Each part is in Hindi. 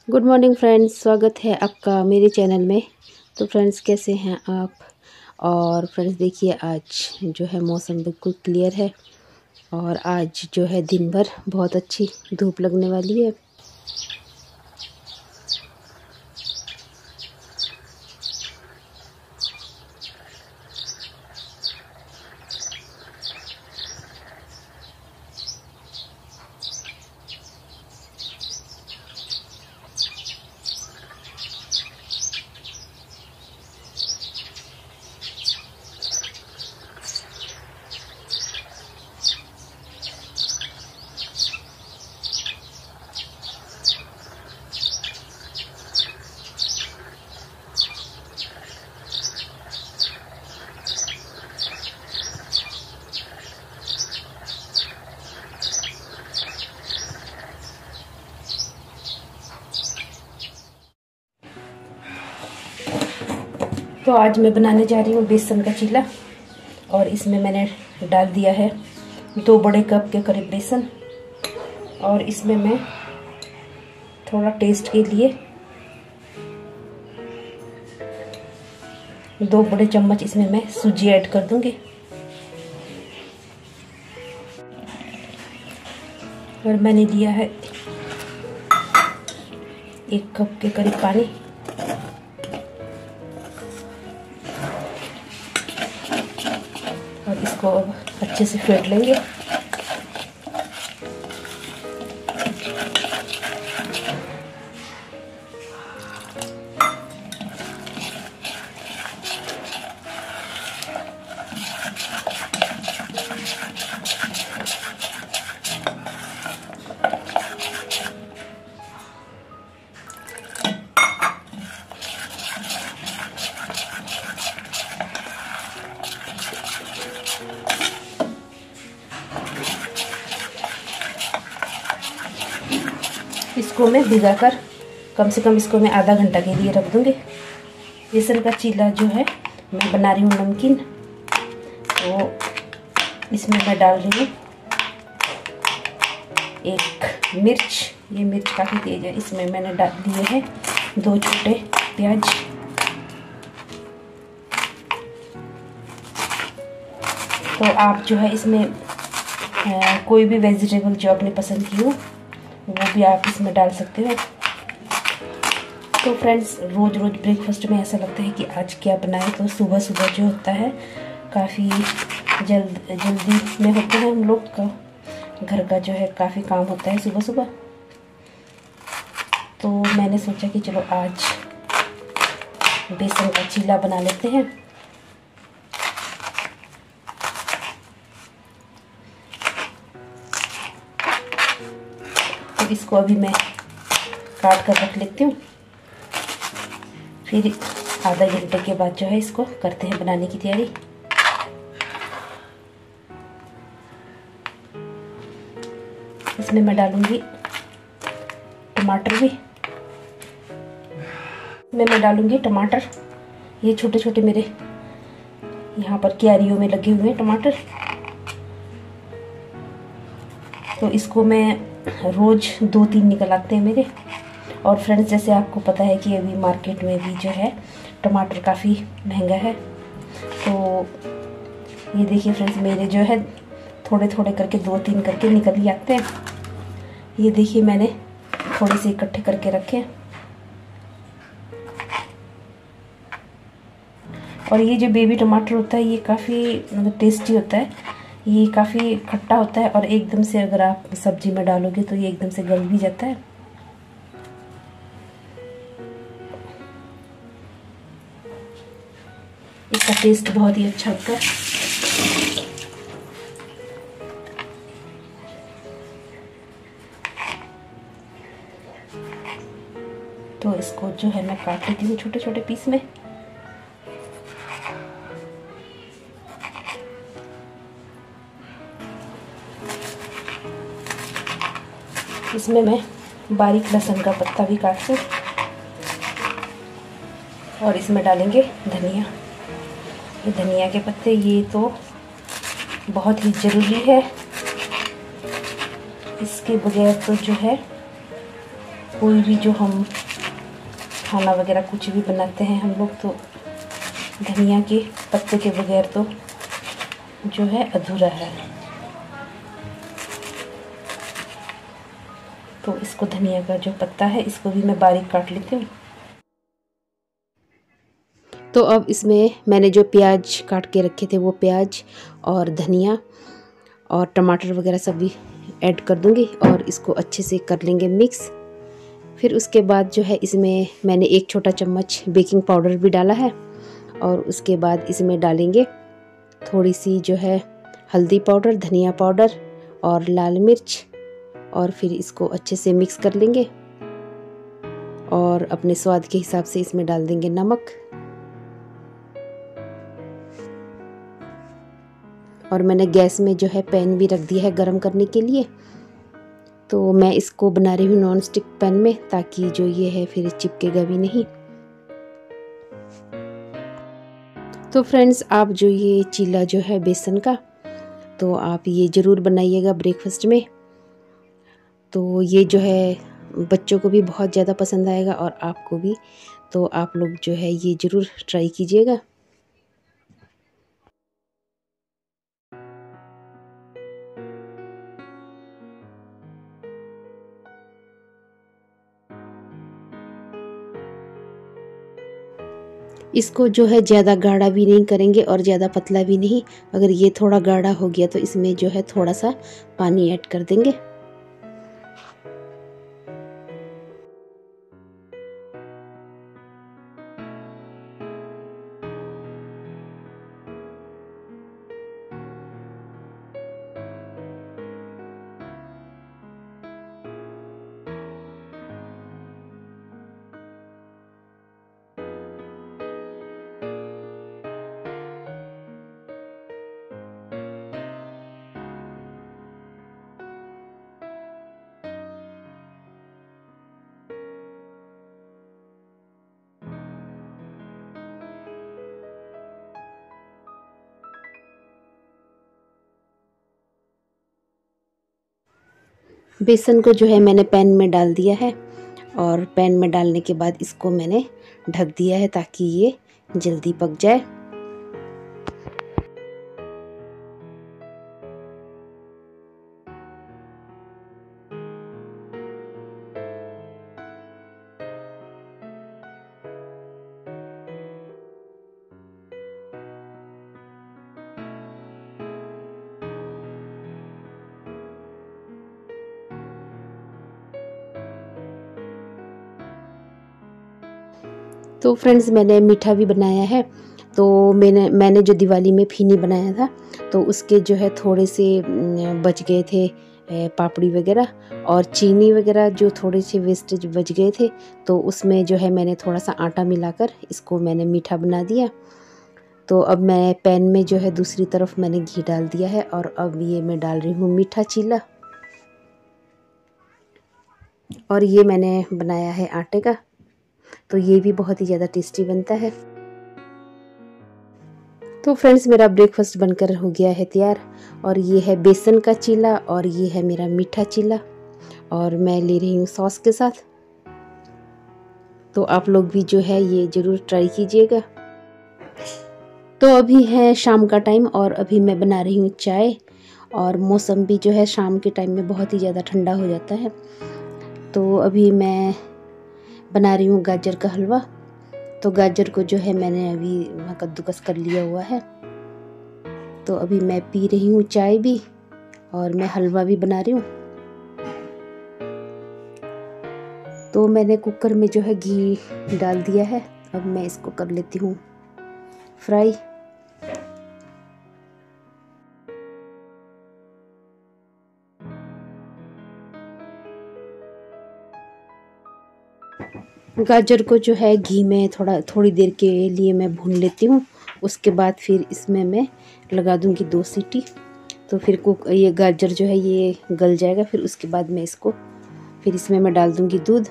गुड मॉर्निंग फ्रेंड्स, स्वागत है आपका मेरे चैनल में। तो फ्रेंड्स, कैसे हैं आप? और फ्रेंड्स देखिए, आज जो है मौसम बिल्कुल क्लियर है और आज जो है दिन भर बहुत अच्छी धूप लगने वाली है। तो आज मैं बनाने जा रही हूँ बेसन का चीला और इसमें मैंने डाल दिया है 2 बड़े कप के करीब बेसन। और इसमें मैं थोड़ा टेस्ट के लिए 2 बड़े चम्मच इसमें मैं सूजी ऐड कर दूंगी। और मैंने लिया है 1 कप के करीब पानी। और इसको अब अच्छे से फेंट लेंगे। इसको मैं भिगाकर कम से कम इसको मैं आधा घंटा के लिए रख दूंगी। बेसन का चीला जो है मैं बना रही हूँ नमकीन, तो इसमें मैं डाल रही हूँ 1 मिर्च। ये मिर्च काफ़ी तेज है। इसमें मैंने डाल दिए हैं 2 छोटे प्याज। तो आप जो है इसमें कोई भी वेजिटेबल जो आपने पसंद की हो वो भी आप इसमें डाल सकते हो। तो फ्रेंड्स, रोज़ रोज़ ब्रेकफास्ट में ऐसा लगता है कि आज क्या बनाएं, तो सुबह सुबह जो होता है काफ़ी जल्दी में होते हैं हम लोग का, घर का जो है काफ़ी काम होता है सुबह सुबह। तो मैंने सोचा कि चलो आज बेसन का चीला बना लेते हैं। तो इसको अभी मैं काट कर रख लेती हूँ, फिर आधा घंटे के बाद जो है इसको करते हैं बनाने की तैयारी। इसमें मैं डालूंगी टमाटर भी। मैं डालूंगी टमाटर। ये छोटे छोटे मेरे यहाँ पर क्यारियों में लगे हुए हैं टमाटर। तो इसको मैं रोज़ 2-3 निकल आते हैं मेरे। और फ्रेंड्स, जैसे आपको पता है कि अभी मार्केट में भी जो है टमाटर काफ़ी महंगा है। तो ये देखिए फ्रेंड्स, मेरे जो है थोड़े थोड़े करके 2-3 करके निकल ही आते हैं। ये देखिए, मैंने थोड़े से इकट्ठे करके रखे। और ये जो बेबी टमाटर होता है ये काफ़ी मतलब टेस्टी होता है। ये काफ़ी खट्टा होता है और एकदम से अगर आप सब्जी में डालोगे तो ये एकदम से गल भी जाता है। इसका टेस्ट बहुत ही अच्छा होता है। तो इसको जो है मैं काट लेती हूँ छोटे छोटे पीस में। इसमें मैं बारीक लहसुन का पत्ता भी काट दूँ और इसमें डालेंगे धनिया। ये धनिया के पत्ते ये तो बहुत ही ज़रूरी है, इसके बगैर तो जो है कोई भी जो हम खाना वगैरह कुछ भी बनाते हैं हम लोग, तो धनिया के पत्ते के बगैर तो जो है अधूरा है। तो इसको धनिया का जो पत्ता है इसको भी मैं बारीक काट लेती हूँ। तो अब इसमें मैंने जो प्याज काट के रखे थे वो प्याज और धनिया और टमाटर वगैरह सब भी ऐड कर दूँगी और इसको अच्छे से कर लेंगे मिक्स। फिर उसके बाद जो है इसमें मैंने 1 छोटा चम्मच बेकिंग पाउडर भी डाला है और उसके बाद इसमें डालेंगे थोड़ी सी जो है हल्दी पाउडर, धनिया पाउडर और लाल मिर्च, और फिर इसको अच्छे से मिक्स कर लेंगे और अपने स्वाद के हिसाब से इसमें डाल देंगे नमक। और मैंने गैस में जो है पैन भी रख दिया है गरम करने के लिए। तो मैं इसको बना रही हूँ नॉन स्टिक पैन में, ताकि जो ये है फिर चिपकेगा भी नहीं। तो फ्रेंड्स, आप जो ये चीला जो है बेसन का, तो आप ये ज़रूर बनाइएगा ब्रेकफास्ट में। तो ये जो है बच्चों को भी बहुत ज़्यादा पसंद आएगा और आपको भी। तो आप लोग जो है ये ज़रूर ट्राई कीजिएगा। इसको जो है ज़्यादा गाढ़ा भी नहीं करेंगे और ज़्यादा पतला भी नहीं। अगर ये थोड़ा गाढ़ा हो गया तो इसमें जो है थोड़ा सा पानी ऐड कर देंगे। बेसन को जो है मैंने पैन में डाल दिया है और पैन में डालने के बाद इसको मैंने ढक दिया है ताकि ये जल्दी पक जाए। तो फ्रेंड्स, मैंने मीठा भी बनाया है। तो मैंने जो दिवाली में फीनी बनाया था, तो उसके जो है थोड़े से बच गए थे पापड़ी वगैरह और चीनी वगैरह, जो थोड़े से वेस्टेज बच गए थे। तो उसमें जो है मैंने थोड़ा सा आटा मिलाकर इसको मैंने मीठा बना दिया। तो अब मैं पैन में जो है दूसरी तरफ मैंने घी डाल दिया है और अब ये मैं डाल रही हूँ मीठा चीला। और ये मैंने बनाया है आटे का, तो ये भी बहुत ही ज़्यादा टेस्टी बनता है। तो फ्रेंड्स, मेरा ब्रेकफास्ट बनकर हो गया है तैयार। और ये है बेसन का चीला और ये है मेरा मीठा चीला, और मैं ले रही हूँ सॉस के साथ। तो आप लोग भी जो है ये ज़रूर ट्राई कीजिएगा। तो अभी है शाम का टाइम और अभी मैं बना रही हूँ चाय। और मौसम भी जो है शाम के टाइम में बहुत ही ज़्यादा ठंडा हो जाता है। तो अभी मैं बना रही हूँ गाजर का हलवा। तो गाजर को जो है मैंने अभी कद्दूकस कर लिया हुआ है। तो अभी मैं पी रही हूँ चाय भी और मैं हलवा भी बना रही हूँ। तो मैंने कुकर में जो है घी डाल दिया है। अब मैं इसको कर लेती हूँ फ्राई। गाजर को जो है घी में थोड़ी देर के लिए मैं भून लेती हूँ। उसके बाद फिर इसमें मैं लगा दूँगी 2 सीटी। तो फिर ये गाजर जो है ये गल जाएगा। फिर उसके बाद मैं इसमें मैं डाल दूँगी दूध।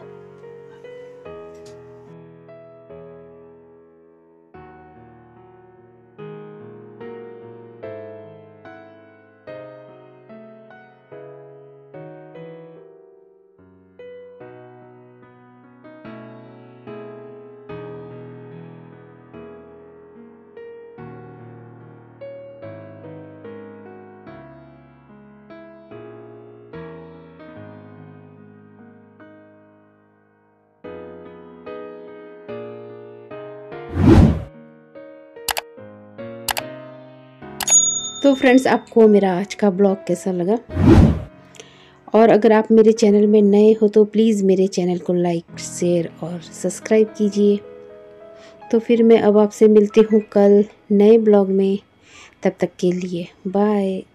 तो फ्रेंड्स, आपको मेरा आज का ब्लॉग कैसा लगा? और अगर आप मेरे चैनल में नए हो तो प्लीज़ मेरे चैनल को लाइक, शेयर और सब्सक्राइब कीजिए। तो फिर मैं अब आपसे मिलती हूँ कल नए ब्लॉग में। तब तक के लिए बाय।